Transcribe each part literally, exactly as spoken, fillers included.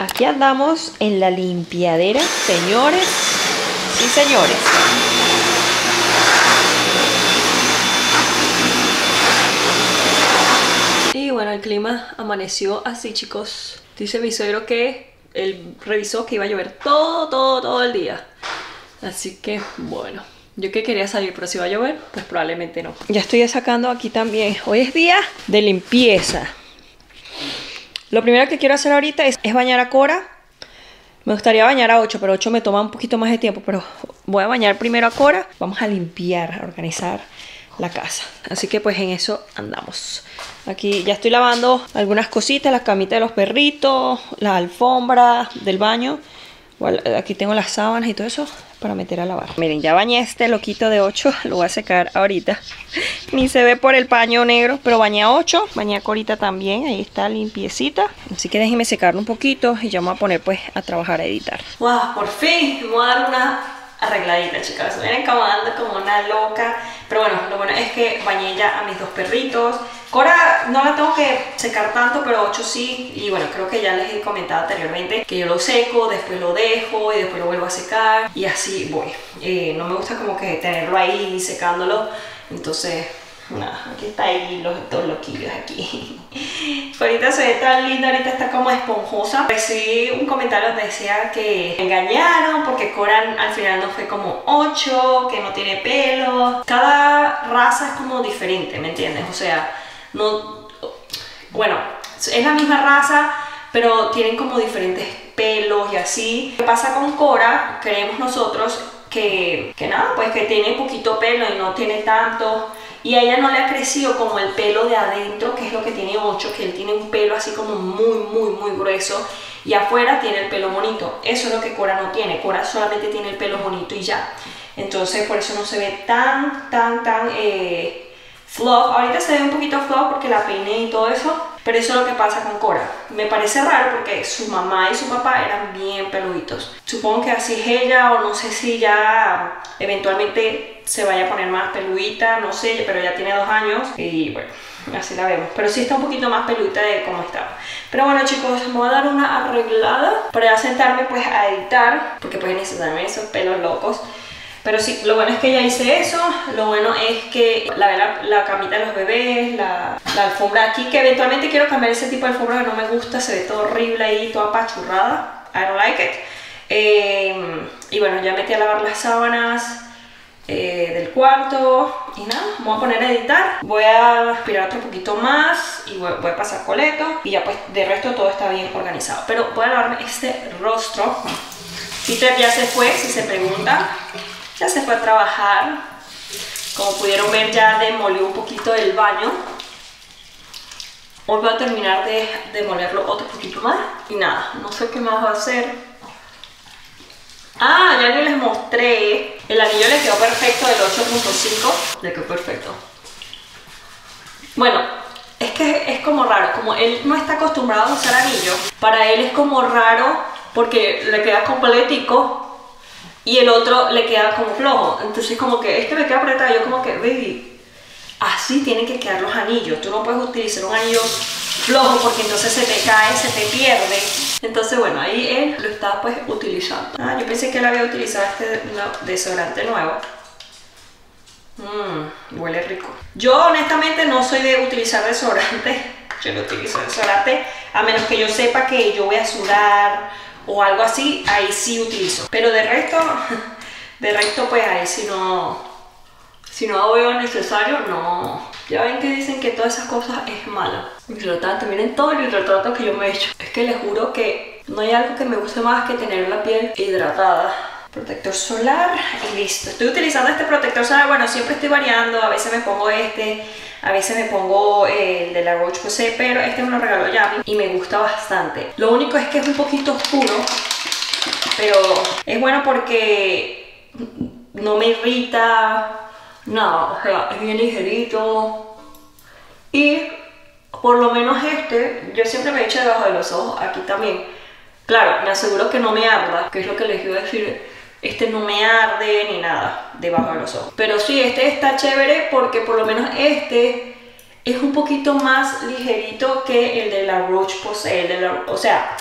aquí andamos en la limpiadera, señores. Sí, señores. Y bueno, el clima amaneció así, chicos. Dice mi suegro que él revisó que iba a llover todo, todo, todo el día. Así que, bueno, yo que quería salir, pero si va a llover, pues probablemente no. Ya estoy sacando aquí también. Hoy es día de limpieza. Lo primero que quiero hacer ahorita es, es bañar a Cora. Me gustaría bañar a ocho, pero ocho me toma un poquito más de tiempo. Pero voy a bañar primero a Cora. Vamos a limpiar, a organizar la casa. Así que pues en eso andamos. Aquí ya estoy lavando algunas cositas, las camitas de los perritos, la alfombra del baño. Aquí tengo las sábanas y todo eso para meter a lavar. Miren, ya bañé este loquito de ocho. Lo voy a secar ahorita. Ni se ve por el paño negro, pero bañé a ocho. Bañé a Corita también. Ahí está limpiecita. Así que déjenme secarlo un poquito y ya me voy a poner pues a trabajar, a editar. ¡Wow! Por fin me voy a dar una arregladita, chicas. Me vienen acabando como una loca. Pero bueno, lo bueno es que bañé ya a mis dos perritos. Cora no la tengo que secar tanto, pero ocho sí. Y bueno, creo que ya les he comentado anteriormente que yo lo seco, después lo dejo y después lo vuelvo a secar. Y así voy. Eh, no me gusta como que tenerlo ahí secándolo. Entonces, nada, aquí está ahí los dos loquillos aquí. Ahorita se ve tan linda, ahorita está como esponjosa. Recibí un comentario donde decía que me engañaron porque Cora al final no fue como ocho, que no tiene pelo. Cada raza es como diferente, ¿me entiendes? O sea, no, bueno, es la misma raza, pero tienen como diferentes pelos y así. ¿Qué pasa con Cora? Creemos nosotros que, que nada, pues que tiene poquito pelo y no tiene tanto. Y a ella no le ha crecido como el pelo de adentro, que es lo que tiene ocho, que él tiene un pelo así como muy, muy, muy grueso. Y afuera tiene el pelo bonito. Eso es lo que Cora no tiene. Cora solamente tiene el pelo bonito y ya. Entonces por eso no se ve tan, tan, tan eh, fluff. Ahorita se ve un poquito fluff porque la peiné y todo eso. Pero eso es lo que pasa con Cora. Me parece raro porque su mamá y su papá eran bien peluditos. Supongo que así es ella, o no sé si ya eventualmente se vaya a poner más peludita, no sé, pero ya tiene dos años y bueno, así la vemos. Pero sí está un poquito más peludita de cómo estaba. Pero bueno, chicos, me voy a dar una arreglada para ya sentarme pues a editar, porque pues necesitarme esos pelos locos. Pero sí, lo bueno es que ya hice eso. Lo bueno es que la, la, la camita de los bebés, la, la alfombra aquí, que eventualmente quiero cambiar ese tipo de alfombra que no me gusta, se ve todo horrible ahí, toda apachurrada. I don't like it. Eh, y bueno, ya metí a lavar las sábanas eh, del cuarto. Y nada, me voy a poner a editar. Voy a aspirar otro poquito más y voy, voy a pasar coleto. Y ya pues de resto todo está bien organizado. Pero voy a lavarme este rostro. Peter ya se fue, si se pregunta. Ya se fue a trabajar. Como pudieron ver, ya demolió un poquito el baño. Hoy voy a terminar de demolerlo otro poquito más. Y nada, no sé qué más va a hacer. Ah, ya ni les mostré. El anillo le quedó perfecto del ocho punto cinco. Le quedó perfecto. Bueno, es que es como raro. Como él no está acostumbrado a usar anillo, para él es como raro porque le queda completico. Y el otro le queda como flojo. Entonces como que este me queda apretado. Yo como que, baby, así tienen que quedar los anillos. Tú no puedes utilizar un anillo flojo porque entonces se te cae, se te pierde. Entonces bueno, ahí él lo está pues utilizando. Ah, yo pensé que él había utilizado este no, desodorante nuevo. Mmm, huele rico. Yo honestamente no soy de utilizar desodorante. Yo no utilizo desodorante a menos que yo sepa que yo voy a sudar o algo así, ahí sí utilizo. Pero de resto, de resto pues ahí si no, si no veo necesario, no. Ya ven que dicen que todas esas cosas es malo. Hidratante, miren todo el hidratante que yo me he hecho. Es que les juro que no hay algo que me guste más que tener la piel hidratada. Protector solar y listo. Estoy utilizando este protector solar, bueno, siempre estoy variando. A veces me pongo este, a veces me pongo el de la Roche-Posay, pero este me lo regaló Yami y me gusta bastante. Lo único es que es un poquito oscuro, pero es bueno porque no me irrita, no, o sea, es bien ligerito. Y por lo menos este, yo siempre me echo debajo de los ojos, aquí también. Claro, me aseguro que no me arda, que es lo que les iba a decir. Este no me arde ni nada debajo de los ojos. Pero sí, este está chévere porque por lo menos este es un poquito más ligerito que el de la Roche-Posay. O sea,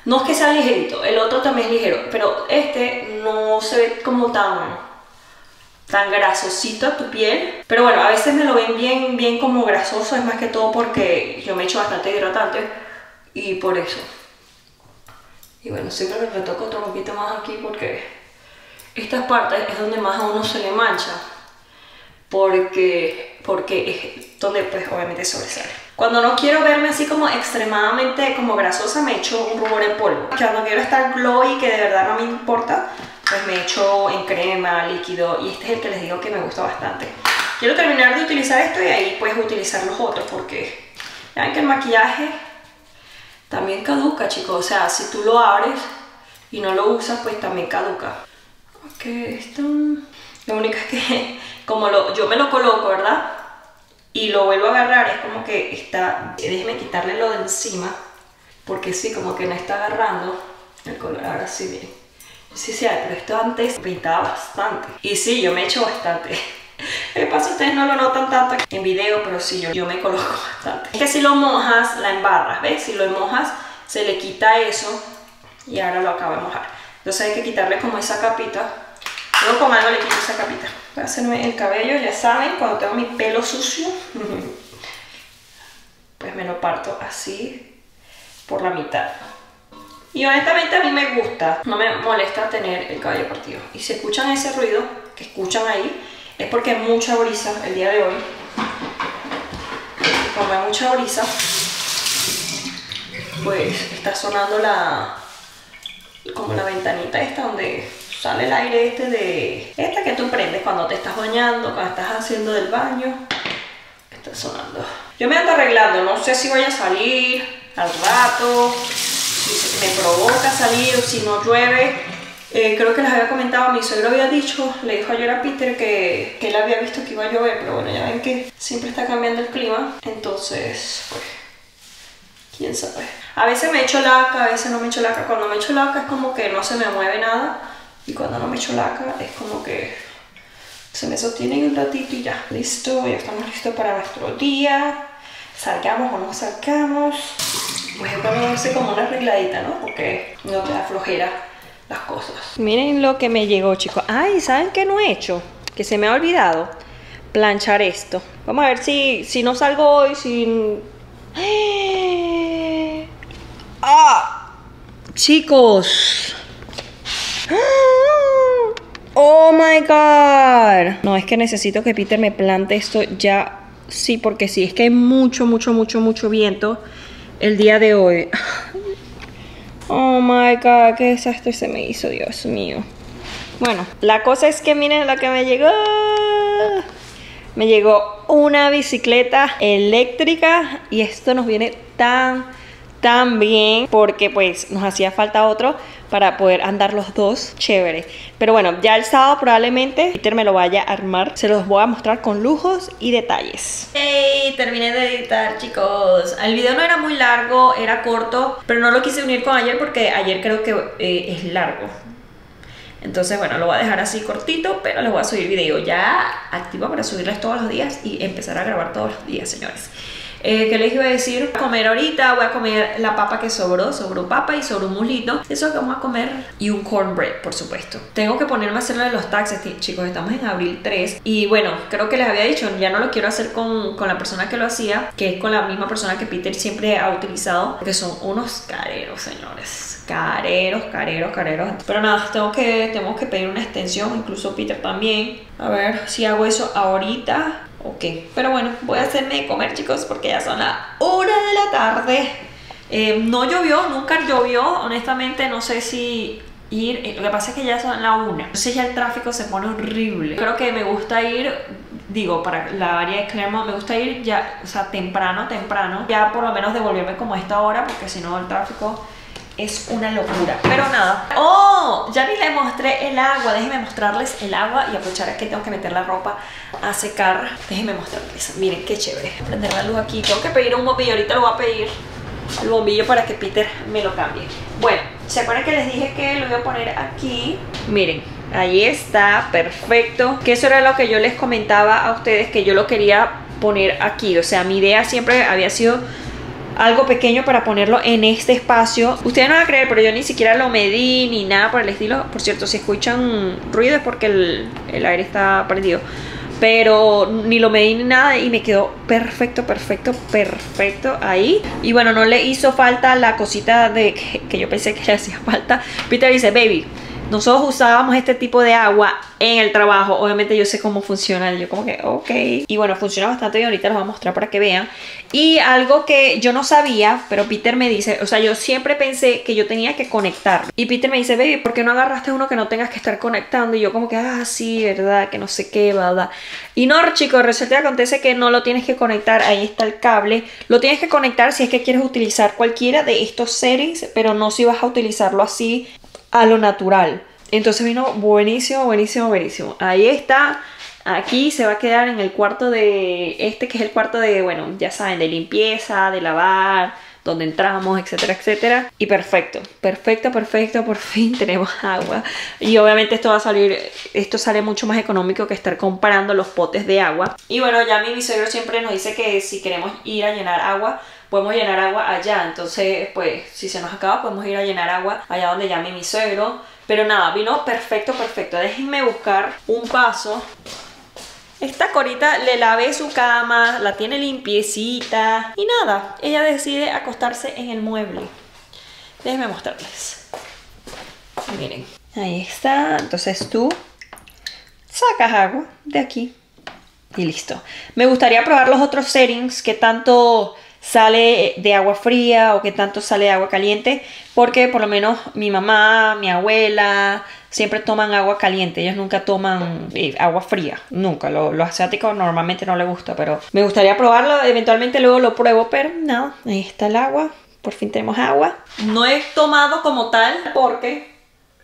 No es que sea ligerito, el otro también es ligero, pero este no se ve como tan, tan grasosito a tu piel. Pero bueno, a veces me lo ven bien, bien como grasoso, es más que todo porque yo me echo bastante hidratante y por eso. Y bueno, siempre me retoco otro poquito más aquí porque estas partes es donde más a uno se le mancha. Porque, porque es donde pues obviamente sobresale. Cuando no quiero verme así como extremadamente como grasosa, me echo un rubor en polvo. Cuando quiero estar glowy, que de verdad no me importa, pues me echo en crema, líquido, y este es el que les digo que me gusta bastante. Quiero terminar de utilizar esto y ahí puedes utilizar los otros porque ya ven que el maquillaje también caduca, chicos. O sea, si tú lo abres y no lo usas, pues también caduca. Ok, esto... Lo único es que como lo, yo me lo coloco, ¿verdad? Y lo vuelvo a agarrar, es como que está... Déjeme quitarle lo de encima, porque sí, como que no está agarrando el color. Ahora sí, miren. Sí, sí, pero esto antes pintaba bastante. Y sí, yo me echo bastante. De paso, ustedes no lo notan tanto en video, pero sí, yo, yo me coloco bastante. Es que si lo mojas, la embarras, ¿ves? Si lo mojas, se le quita eso y ahora lo acabo de mojar. Entonces hay que quitarle como esa capita. Luego con algo le quito esa capita. Voy a hacerme el cabello, ya saben, cuando tengo mi pelo sucio, pues me lo parto así por la mitad. Y honestamente a mí me gusta, no me molesta tener el cabello partido. Y si escuchan ese ruido que escuchan ahí, es porque hay mucha brisa el día de hoy. Y como hay mucha brisa, pues está sonando la, como la ventanita esta donde sale el aire este de... Esta que tú prendes cuando te estás bañando, cuando estás haciendo del baño. Está sonando. Yo me ando arreglando, no sé si voy a salir al rato, si me provoca salir o si no llueve. Eh, creo que les había comentado, mi suegro había dicho, le dijo ayer a Peter que, que él había visto que iba a llover, pero bueno, ya ven que siempre está cambiando el clima, entonces, pues, quién sabe. A veces me echo laca, a veces no me echo laca. Cuando me echo laca es como que no se me mueve nada, y cuando no me echo laca es como que se me sostiene un ratito y ya. Listo, ya estamos listos para nuestro día. Salgamos o no salgamos. Voy a ponerse como una arregladita, ¿no? Porque no te da flojera las cosas. Miren lo que me llegó, chicos. Ay, ¿saben qué no he hecho? Que se me ha olvidado planchar esto. Vamos a ver si, si no salgo hoy, si... ¡Ah! Chicos. Oh my god. No, es que necesito que Peter me plante esto ya. Sí, porque sí, es que hay mucho, mucho, mucho, mucho viento el día de hoy. Oh my god, qué desastre se me hizo, Dios mío. Bueno, la cosa es que miren lo que me llegó. Me llegó una bicicleta eléctrica y esto nos viene tan, tan bien porque pues nos hacía falta otro para poder andar los dos, chévere. Pero bueno, ya el sábado probablemente Peter me lo vaya a armar. Se los voy a mostrar con lujos y detalles. ¡Hey! Terminé de editar, chicos. El video no era muy largo, era corto, pero no lo quise unir con ayer porque ayer creo que eh, es largo. Entonces, bueno, lo voy a dejar así cortito, pero les voy a subir video ya activo para subirles todos los días y empezar a grabar todos los días, señores. Eh, ¿Qué les iba a decir? Voy a comer ahorita, voy a comer la papa que sobró, sobró papa y sobró un muslito. Eso que vamos a comer y un cornbread, por supuesto. Tengo que ponerme a hacer lo de los taxes, chicos, estamos en abril tres. Y bueno, creo que les había dicho, ya no lo quiero hacer con, con la persona que lo hacía, que es con la misma persona que Peter siempre ha utilizado, porque son unos careros, señores. Careros, careros, careros. Pero nada, tengo que, tengo que pedir una extensión, incluso Peter también. A ver si hago eso ahorita. Ok, pero bueno, voy a hacerme de comer, chicos, porque ya son las una de la tarde. eh, No llovió, nunca llovió. Honestamente no sé si ir, eh, lo que pasa es que ya son las una. Entonces ya el tráfico se pone horrible. Creo que me gusta ir, digo, para la área de Claremont, me gusta ir ya, o sea, temprano, temprano. Ya por lo menos devolverme como a esta hora, porque si no el tráfico es una locura. Pero nada. ¡Oh! Ya ni les mostré el agua. Déjenme mostrarles el agua y aprovechar que tengo que meter la ropa a secar. Déjenme mostrarles. Miren qué chévere. Prender la luz aquí. Tengo que pedir un bombillo. Ahorita lo voy a pedir. El bombillo para que Peter me lo cambie. Bueno, ¿se acuerdan que les dije que lo iba a poner aquí? Miren, ahí está. Perfecto. Que eso era lo que yo les comentaba a ustedes, que yo lo quería poner aquí. O sea, mi idea siempre había sido algo pequeño para ponerlo en este espacio. Ustedes no van a creer, pero yo ni siquiera lo medí ni nada por el estilo. Por cierto, si escuchan ruido es porque el, el aire está prendido. Pero ni lo medí ni nada y me quedó perfecto, perfecto, perfecto ahí. Y bueno, no le hizo falta la cosita de que, que yo pensé que le hacía falta. Peter dice, baby, nosotros usábamos este tipo de agua en el trabajo. Obviamente yo sé cómo funciona. Yo como que, ok. Y bueno, funciona bastante bien. Ahorita los voy a mostrar para que vean. Y algo que yo no sabía, pero Peter me dice, o sea, yo siempre pensé que yo tenía que conectar. Y Peter me dice, baby, ¿por qué no agarraste uno que no tengas que estar conectando? Y yo como que, ah, sí, verdad, que no sé qué, verdad. Y no, chicos, resulta que acontece que no lo tienes que conectar. Ahí está el cable. Lo tienes que conectar si es que quieres utilizar cualquiera de estos settings, pero no si vas a utilizarlo así a lo natural. Entonces vino buenísimo, buenísimo, buenísimo. Ahí está. Aquí se va a quedar en el cuarto de este, que es el cuarto de, bueno, ya saben, de limpieza, de lavar, donde entramos, etcétera, etcétera. Y perfecto, perfecto, perfecto. Por fin tenemos agua. Y obviamente esto va a salir, esto sale mucho más económico que estar comparando los potes de agua. Y bueno, ya mi suegro siempre nos dice que si queremos ir a llenar agua, podemos llenar agua allá. Entonces, pues, si se nos acaba, podemos ir a llenar agua allá donde llame mi suegro. Pero nada, vino perfecto, perfecto. Déjenme buscar un vaso. Esta Corita le lavé su cama, la tiene limpiecita. Y nada, ella decide acostarse en el mueble. Déjenme mostrarles. Miren, ahí está. Entonces tú sacas agua de aquí y listo. Me gustaría probar los otros settings, que tanto sale de agua fría o que tanto sale de agua caliente, porque por lo menos mi mamá, mi abuela siempre toman agua caliente. Ellos nunca toman eh, agua fría, nunca. Los, los asiáticos normalmente no les gusta, pero me gustaría probarlo. Eventualmente luego lo pruebo, pero no, ahí está el agua. Por fin tenemos agua. No he tomado como tal porque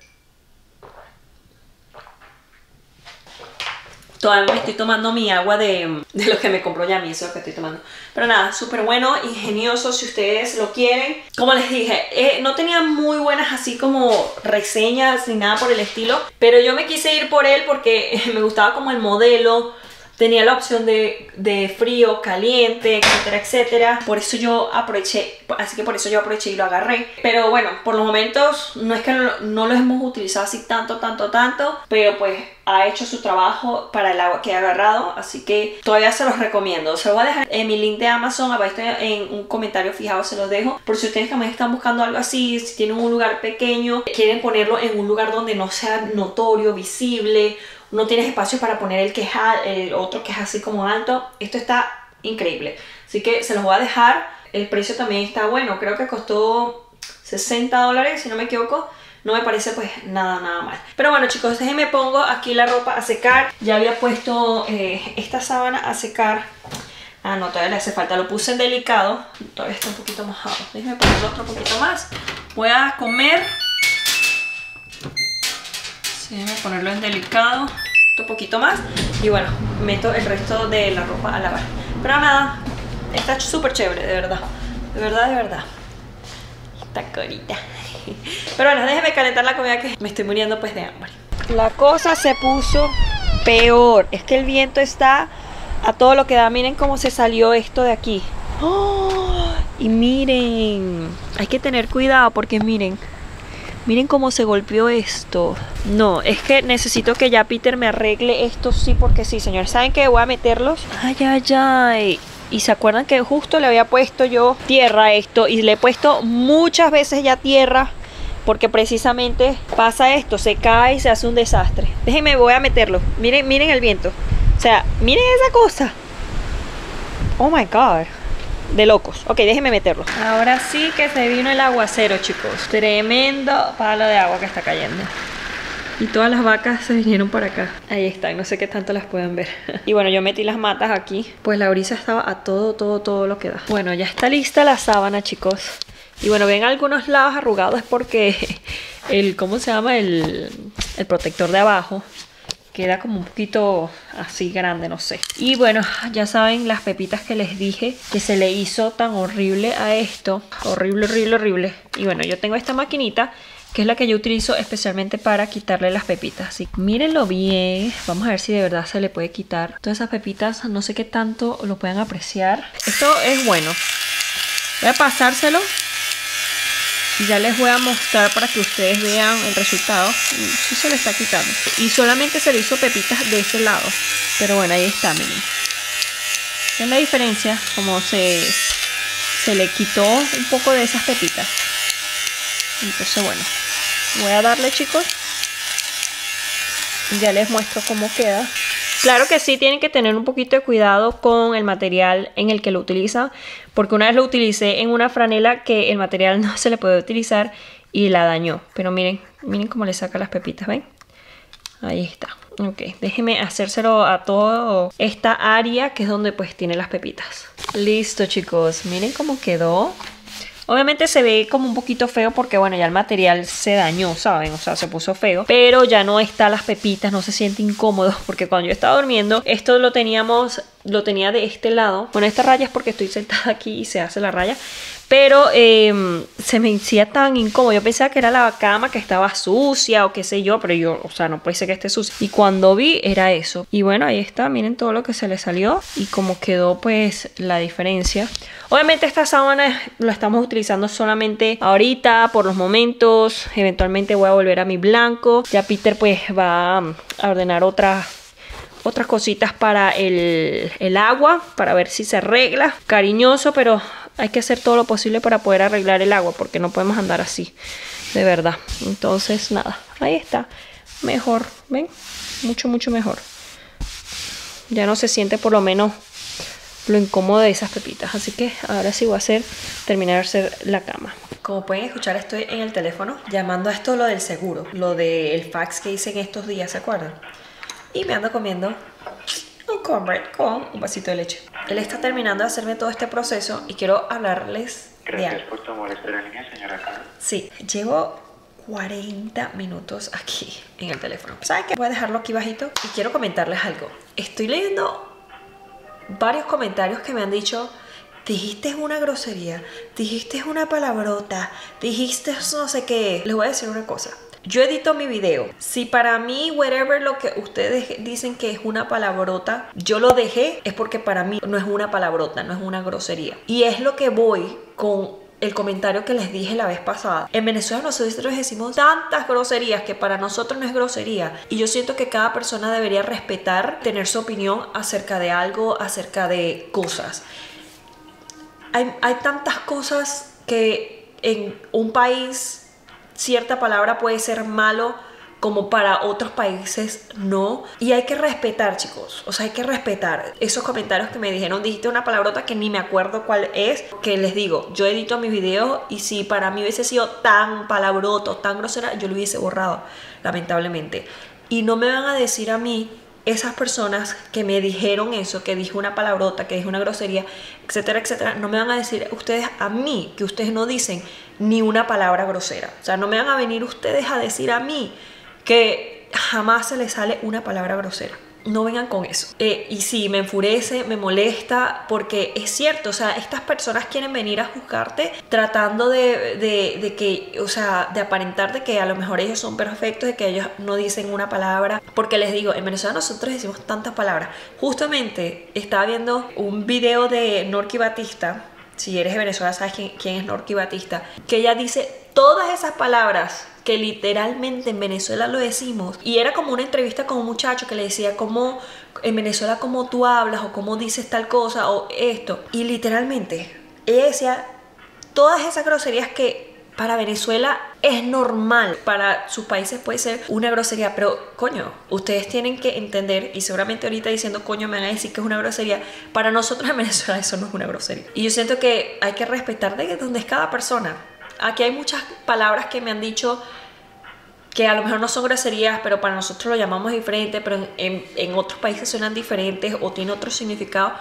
todavía me estoy tomando mi agua de, de lo que me compró Yami, eso es lo que estoy tomando. Pero nada, súper bueno, ingenioso si ustedes lo quieren. Como les dije, eh, no tenía muy buenas así como reseñas ni nada por el estilo. Pero yo me quise ir por él porque me gustaba como el modelo. Tenía la opción de, de frío, caliente, etcétera, etcétera. Por eso yo aproveché, así que por eso yo aproveché y lo agarré. Pero bueno, por los momentos no es que no, no los hemos utilizado así tanto, tanto, tanto. Pero pues ha hecho su trabajo para el agua que he agarrado. Así que todavía se los recomiendo. Se los voy a dejar en mi link de Amazon. Abajo en un comentario fijado se los dejo. Por si ustedes también están buscando algo así, si tienen un lugar pequeño, quieren ponerlo en un lugar donde no sea notorio, visible, no tienes espacio para poner el que es el otro que es así como alto. Esto está increíble. Así que se los voy a dejar. El precio también está bueno. Creo que costó sesenta dólares, si no me equivoco. No me parece pues nada, nada mal. Pero bueno, chicos, déjenme pongo aquí la ropa a secar. Ya había puesto eh, esta sábana a secar. Ah, no, todavía le hace falta. Lo puse en delicado. Todavía está un poquito mojado. Déjenme ponerlo otro poquito más. Voy a comer. Déjenme ponerlo en delicado, un poquito más. Y bueno, meto el resto de la ropa a lavar. Pero nada, está súper chévere, de verdad. De verdad, de verdad. Esta Corita. Pero bueno, déjenme calentar la comida que me estoy muriendo pues de hambre. La cosa se puso peor. Es que el viento está a todo lo que da. Miren cómo se salió esto de aquí. ¡Oh! Y miren, hay que tener cuidado porque miren. Miren cómo se golpeó esto. No, es que necesito que ya Peter me arregle esto sí porque sí, señores. ¿Saben qué? Voy a meterlos. Ay, ay, ay. Y se acuerdan que justo le había puesto yo tierra a esto. Y le he puesto muchas veces ya tierra. Porque precisamente pasa esto. Se cae y se hace un desastre. Déjenme, voy a meterlo. Miren, miren el viento. O sea, miren esa cosa. Oh my God. De locos. Ok, déjenme meterlo. Ahora sí que se vino el aguacero, chicos. Tremendo palo de agua que está cayendo. Y todas las vacas se vinieron para acá. Ahí están, no sé qué tanto las pueden ver. Y bueno, yo metí las matas aquí. Pues la brisa estaba a todo, todo, todo lo que da. Bueno, ya está lista la sábana, chicos. Y bueno, ven algunos lados arrugados. Es porque el, ¿cómo se llama? El, el protector de abajo queda como un poquito así grande, no sé. Y bueno, ya saben las pepitas que les dije que se le hizo tan horrible a esto. Horrible, horrible, horrible. Y bueno, yo tengo esta maquinita que es la que yo utilizo especialmente para quitarle las pepitas. Así que mírenlo bien. Vamos a ver si de verdad se le puede quitar todas esas pepitas. No sé qué tanto lo puedan apreciar. Esto es bueno. Voy a pasárselo y ya les voy a mostrar para que ustedes vean el resultado. Sí se le está quitando. Y solamente se le hizo pepitas de ese lado. Pero bueno, ahí está, miren. ¿Ven la diferencia? Como se, se le quitó un poco de esas pepitas. Entonces bueno, voy a darle, chicos. Ya les muestro cómo queda. Claro que sí, tienen que tener un poquito de cuidado con el material en el que lo utilizan, porque una vez lo utilicé en una franela que el material no se le puede utilizar y la dañó. Pero miren, miren cómo le saca las pepitas, ¿ven? Ahí está. Ok, déjenme hacérselo a toda esta área que es donde pues tiene las pepitas. Listo, chicos, miren cómo quedó. Obviamente se ve como un poquito feo porque bueno, ya el material se dañó, ¿saben? O sea, se puso feo. Pero ya no está las pepitas, no se siente incómodo porque cuando yo estaba durmiendo, esto lo teníamos, lo tenía de este lado. Bueno, esta raya es porque estoy sentada aquí y se hace la raya. Pero eh, se me hacía tan incómodo. Yo pensaba que era la cama que estaba sucia o qué sé yo, pero yo, o sea, no puede ser que esté sucia. Y cuando vi, era eso. Y bueno, ahí está, miren todo lo que se le salió y cómo quedó pues la diferencia. Obviamente esta sábana la estamos utilizando solamente ahorita, por los momentos. Eventualmente voy a volver a mi blanco. Ya Peter pues va a ordenar otras otras cositas para el, el agua, para ver si se arregla. Cariñoso, pero hay que hacer todo lo posible para poder arreglar el agua, porque no podemos andar así, de verdad. Entonces nada, ahí está. Mejor, ¿ven? Mucho, mucho mejor. Ya no se siente por lo menos lo incómodo de esas pepitas. Así que ahora sí voy a hacer, terminar de hacer la cama. Como pueden escuchar, estoy en el teléfono llamando a esto lo del seguro, lo del fax que hice en estos días, ¿se acuerdan? Y me ando comiendo un cornbread con un vasito de leche. Él está terminando de hacerme todo este proceso y quiero hablarles de algo. Gracias por tu amor, espera niña, señora Carol. Sí, llevo cuarenta minutos aquí en el teléfono. ¿Saben qué? Voy a dejarlo aquí bajito y quiero comentarles algo. Estoy leyendo varios comentarios que me han dicho: dijiste una grosería, dijiste una palabrota, dijiste no sé qué. Les voy a decir una cosa. Yo edito mi video. Si para mí, whatever lo que ustedes dicen que es una palabrota, yo lo dejé, es porque para mí no es una palabrota, no es una grosería. Y es lo que voy con el comentario que les dije la vez pasada. En Venezuela nosotros decimos tantas groserías que para nosotros no es grosería. Y yo siento que cada persona debería respetar, tener su opinión acerca de algo, acerca de cosas. Hay, hay tantas cosas que en un país cierta palabra puede ser malo como para otros países no. Y hay que respetar, chicos. O sea, hay que respetar esos comentarios que me dijeron. Dijiste una palabrota que ni me acuerdo cuál es. Que les digo, yo edito mis videos y si para mí hubiese sido tan palabroto, tan grosera, yo lo hubiese borrado, lamentablemente. Y no me van a decir a mí, esas personas que me dijeron eso, que dije una palabrota, que dije una grosería, etcétera, etcétera, no me van a decir ustedes a mí que ustedes no dicen ni una palabra grosera. O sea, no me van a venir ustedes a decir a mí que jamás se les sale una palabra grosera. No vengan con eso. Eh, y sí, me enfurece, me molesta, porque es cierto, o sea, estas personas quieren venir a juzgarte tratando de, de, de que, o sea, de aparentar de que a lo mejor ellos son perfectos, de que ellos no dicen una palabra. Porque les digo, en Venezuela nosotros decimos tantas palabras. Justamente estaba viendo un video de Norky Batista. Si eres de Venezuela sabes quién, quién es Norky Batista, que ella dice todas esas palabras que literalmente en Venezuela lo decimos. Y era como una entrevista con un muchacho que le decía cómo en Venezuela cómo tú hablas o cómo dices tal cosa o esto. Y literalmente ella decía todas esas groserías que para Venezuela es normal, para sus países puede ser una grosería, pero coño, ustedes tienen que entender, y seguramente ahorita diciendo coño me van a decir que es una grosería, para nosotros en Venezuela eso no es una grosería. Y yo siento que hay que respetar de dónde es cada persona. Aquí hay muchas palabras que me han dicho que a lo mejor no son groserías, pero para nosotros lo llamamos diferente, pero en, en, en otros países suenan diferentes o tienen otro significado.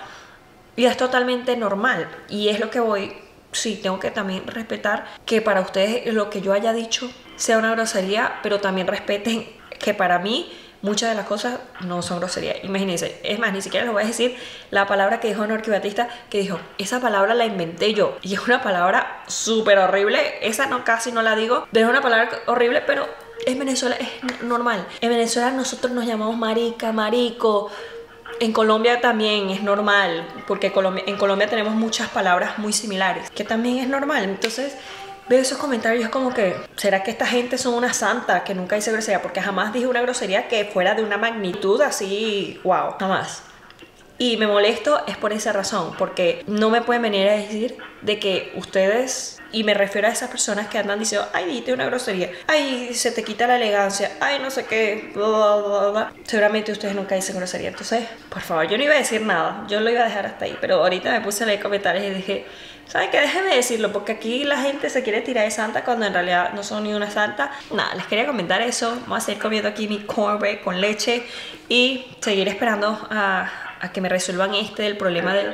Y es totalmente normal. Y es lo que voy, sí, tengo que también respetar que para ustedes lo que yo haya dicho sea una grosería, pero también respeten que para mí muchas de las cosas no son groserías. Imagínense, es más, ni siquiera les voy a decir la palabra que dijo Norky Batista, que dijo, esa palabra la inventé yo. Y es una palabra súper horrible, esa no casi no la digo, pero es una palabra horrible, pero en Venezuela es normal. En Venezuela nosotros nos llamamos marica, marico, en Colombia también es normal, porque Colombia, en Colombia tenemos muchas palabras muy similares, que también es normal. Entonces veo esos comentarios como que, ¿será que esta gente son una santa que nunca dice grosería? Porque jamás dije una grosería que fuera de una magnitud así, wow, jamás. Y me molesto es por esa razón, porque no me pueden venir a decir de que ustedes, y me refiero a esas personas que andan diciendo, ay, dijiste una grosería, ay, se te quita la elegancia, ay, no sé qué, bla, bla, bla, bla. Seguramente ustedes nunca dicen grosería. Entonces, por favor, yo no iba a decir nada, yo lo iba a dejar hasta ahí, pero ahorita me puse a leer comentarios y dije, ¿saben qué? Déjenme decirlo, porque aquí la gente se quiere tirar de santa cuando en realidad no son ni una santa. Nada, les quería comentar eso. Vamos a seguir comiendo aquí mi cornbread con leche y seguir esperando a, a que me resuelvan este del problema del...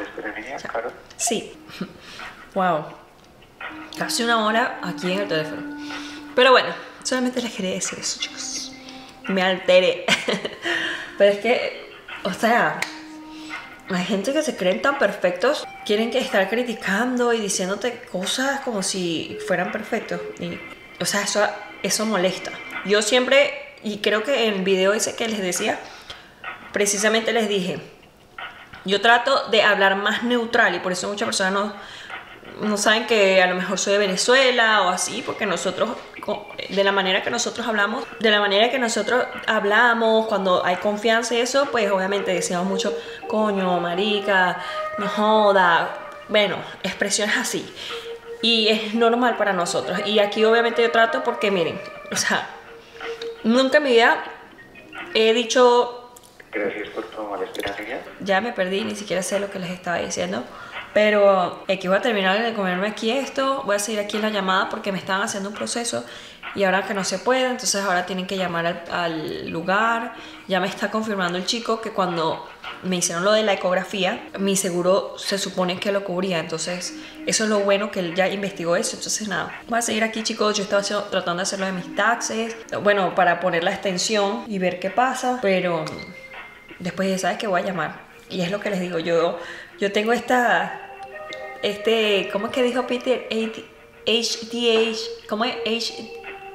Sí. Wow. Casi una hora aquí en el teléfono. Pero bueno, solamente les quería decir eso, chicos. Me alteré. Pero es que, o sea... hay gente que se creen tan perfectos, quieren que estar criticando y diciéndote cosas como si fueran perfectos. Y, o sea, eso, eso molesta. Yo siempre, y creo que en el video ese que les decía, precisamente les dije, yo trato de hablar más neutral y por eso muchas personas no, no saben que a lo mejor soy de Venezuela o así, porque nosotros, de la manera que nosotros hablamos, de la manera que nosotros hablamos, cuando hay confianza y eso, pues obviamente decimos mucho, coño, marica, no joda, bueno, expresiones así. Y es normal para nosotros. Y aquí obviamente yo trato porque, miren, o sea, nunca en mi vida he dicho... Gracias por tu amable espera, niña. Ya me perdí, ni siquiera sé lo que les estaba diciendo. Pero aquí voy a terminar de comerme aquí esto. Voy a seguir aquí en la llamada porque me están haciendo un proceso. Y ahora que no se puede, entonces ahora tienen que llamar al, al lugar. Ya me está confirmando el chico que cuando me hicieron lo de la ecografía, mi seguro se supone que lo cubría. Entonces eso es lo bueno, que él ya investigó eso. Entonces nada, voy a seguir aquí, chicos. Yo estaba haciendo, tratando de hacer lo de mis taxes, bueno, para poner la extensión y ver qué pasa. Pero después ya sabes que voy a llamar. Y es lo que les digo, yo, yo tengo esta... Este, ¿cómo es que dijo Peter? H D H, ¿cómo es? H,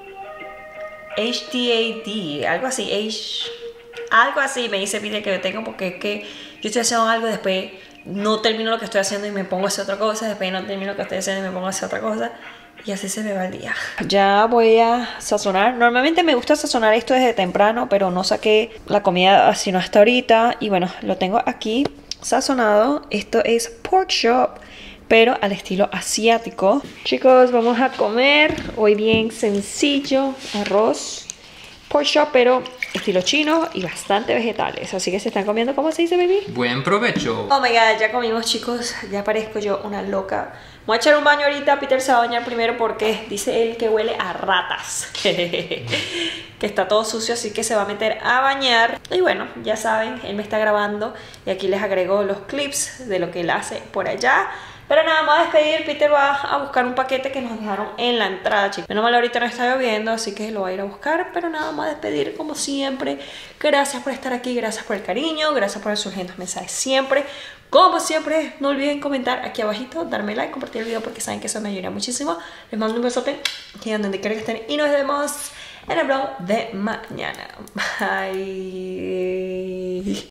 H D A D, algo así, H, algo así me dice Peter que yo tengo, porque es que yo estoy haciendo algo, después no termino lo que estoy haciendo y me pongo a hacer otra cosa, después no termino lo que estoy haciendo y me pongo a hacer otra cosa, y así se me va el día. Ya voy a sazonar. Normalmente me gusta sazonar esto desde temprano, pero no saqué la comida sino hasta ahorita, y bueno, lo tengo aquí sazonado. Esto es pork chop, pero al estilo asiático. Chicos, vamos a comer hoy bien sencillo, arroz, pork chop, pero estilo chino y bastante vegetales. Así que se están comiendo, ¿cómo se dice, baby? Buen provecho. Oh my god, ya comimos, chicos. Ya parezco yo una loca. Voy a echar un baño ahorita. Peter se va a bañar primero porque dice él que huele a ratas. Que está todo sucio, así que se va a meter a bañar. Y bueno, ya saben, él me está grabando y aquí les agrego los clips de lo que él hace por allá. Pero nada, más a despedir. Peter va a buscar un paquete que nos dejaron en la entrada, chicos. Menos mal ahorita no está lloviendo, así que lo va a ir a buscar. Pero nada, más a despedir como siempre. Gracias por estar aquí, gracias por el cariño, gracias por sus lindos mensajes siempre. Como siempre, no olviden comentar aquí abajito, darme like, compartir el video porque saben que eso me ayuda muchísimo. Les mando un besote y donde quiera que estén y nos vemos en el vlog de mañana. Bye.